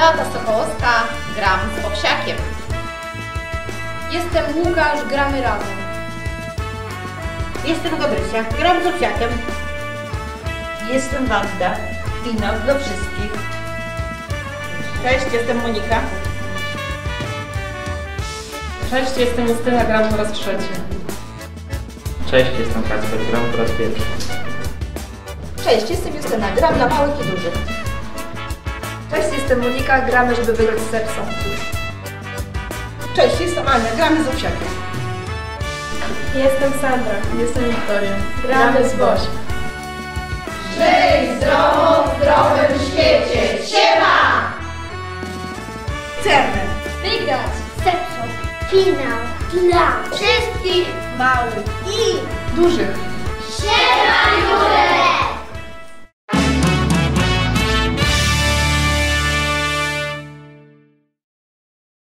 Beata Sokołowska, gram z Owsiakiem. Jestem Łukasz, gramy razem. Jestem Gabrysia, gram z Owsiakiem. Jestem Wanda, wino dla wszystkich. Cześć, jestem Monika. Cześć, jestem Justyna, gram po raz trzeci. Cześć, jestem Kacper, gram po raz pierwszy. Cześć, jestem Justyna, gram dla małych i dużych. Cześć, jestem Monika, gramy, żeby wygrać z Sepsą. Cześć, jestem Ania, gramy z Owsiakiem. Jestem Sandra, jestem Wiktoria. Gramy z Boś. Żyj zdrowo w zdrowym świecie! Siema! Chcemy Wygrać z Sepsą finał dla wszystkich Małych i dużych. siema!